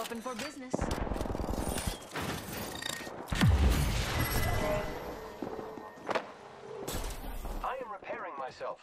open for business. I am repairing myself.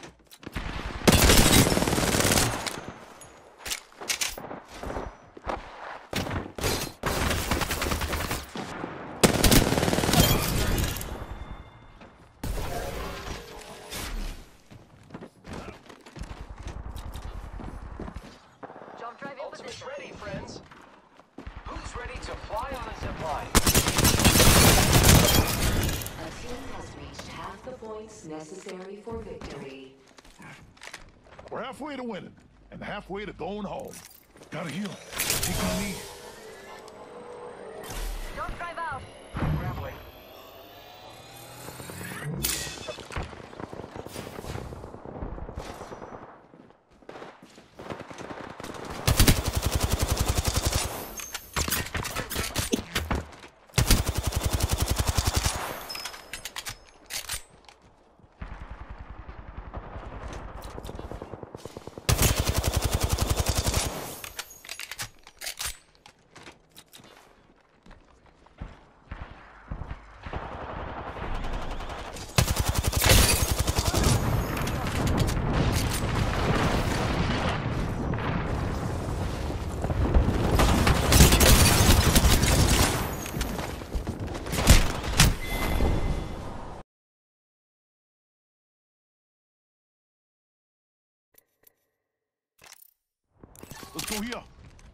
Ultimate's ready, friends. Who's ready to fly on a zip line? A team has reached half the points necessary for victory. We're halfway to winning, and halfway to going home. Gotta heal. Take my knee. Don't drive out. Grappling. Let's go here.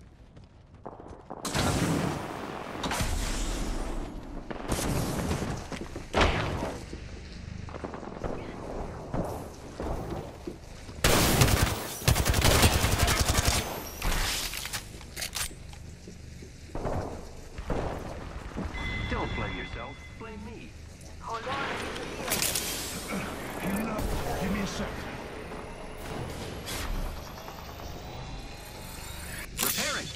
Don't blame yourself. Blame me. Hold on. Healing up. Give me a sec. Repairing.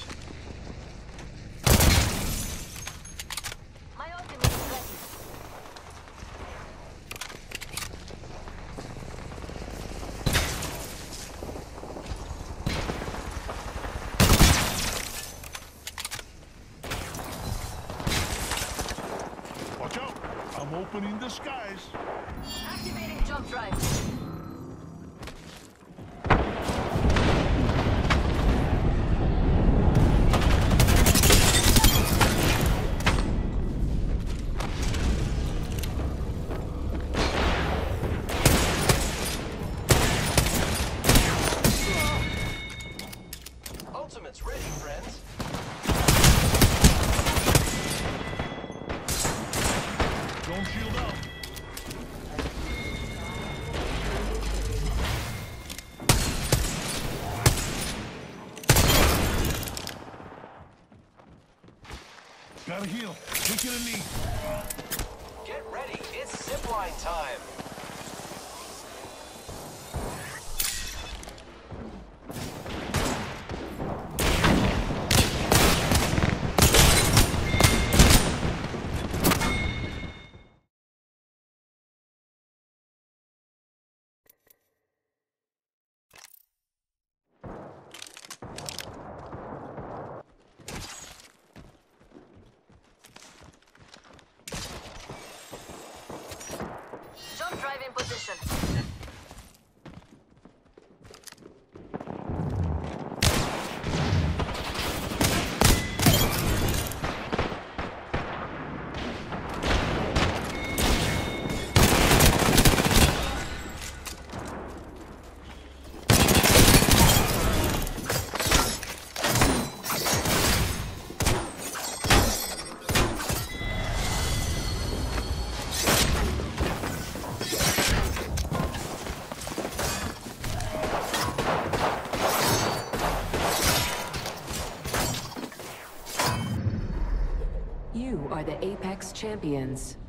My ultimate is ready. Watch out. I'm opening the skies. Activating jump drive. Ultimate's ready, friends. Don't shield out. Gotta heal. Taking a knee. Get ready. It's zipline time. Jump drive in position. You are the Apex Champions.